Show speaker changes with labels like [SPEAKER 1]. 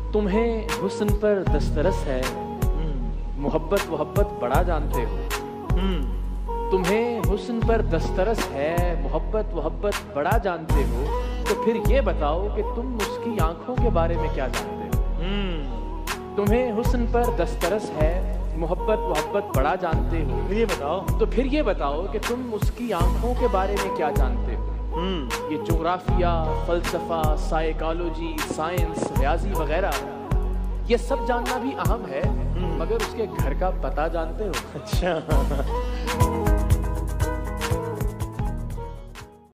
[SPEAKER 1] तुम्हें हुस्न पर दस्तरस है, मोहब्बत वहब्बत बड़ा जानते हो। तुम्हें हुस्न पर दस्तरस है, मोहब्बत वहब्बत बड़ा जानते हो, तो फिर ये बताओ कि तुम उसकी आंखों के बारे में क्या जानते हो। तुम्हें हुस्न पर दस्तरस है, मोहब्बत वहब्बत बड़ा जानते हो,
[SPEAKER 2] ये बताओ,
[SPEAKER 1] तो फिर ये बताओ कि तुम उसकी आंखों के बारे में क्या जानते हो। ये जोग्राफिया, फलसफा, साइकोलॉजी, साइंस, रियाजी वगैरह, ये सब जानना भी अहम है, मगर उसके घर का पता जानते हो।
[SPEAKER 2] अच्छा।